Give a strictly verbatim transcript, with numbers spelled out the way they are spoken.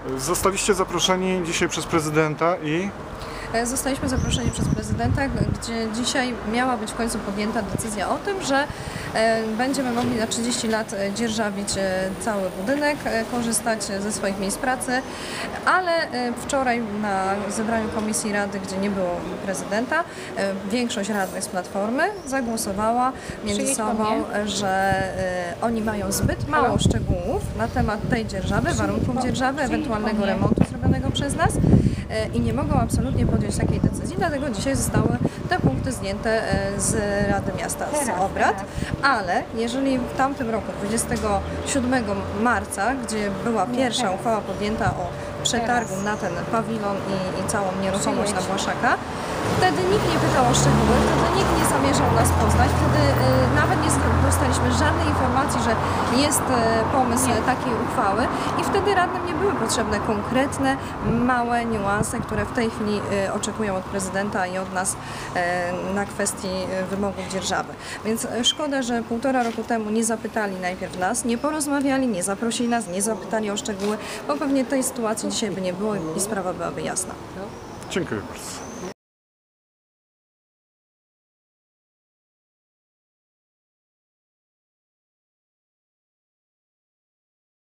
Zostaliście zaproszeni dzisiaj przez prezydenta i... Zostaliśmy zaproszeni przez prezydenta, gdzie dzisiaj miała być w końcu podjęta decyzja o tym, że będziemy mogli na trzydzieści lat dzierżawić cały budynek, korzystać ze swoich miejsc pracy, ale wczoraj na zebraniu Komisji Rady, gdzie nie było prezydenta, większość radnych z Platformy zagłosowała między sobą, że oni mają zbyt mało szczegółów na temat tej dzierżawy, warunków dzierżawy, ewentualnego remontu zrobionego przez nas i nie mogą absolutnie podjąć takiej decyzji, dlatego dzisiaj zostały te punkty zdjęte z Rady Miasta z obrad, ale jeżeli w tamtym roku, dwudziestego siódmego marca, gdzie była pierwsza uchwała podjęta o przetargu na ten pawilon i, i całą nieruchomość na Błaszaka, wtedy nikt nie pytał o szczegóły, wtedy nikt nie zamierzał nas poznać, wtedy y, nawet nie dostaliśmy żadnej informacji, że jest y, pomysł nie. takiej uchwały i wtedy radnym nie były potrzebne konkretne, małe niuanse, które w tej chwili y, oczekują od prezydenta i od nas y, na kwestii y, wymogów dzierżawy. Więc y, szkoda, że półtora roku temu nie zapytali najpierw nas, nie porozmawiali, nie zaprosili nas, nie zapytali o szczegóły, bo pewnie tej sytuacji dzisiaj by nie było i sprawa byłaby jasna. Dziękuję bardzo.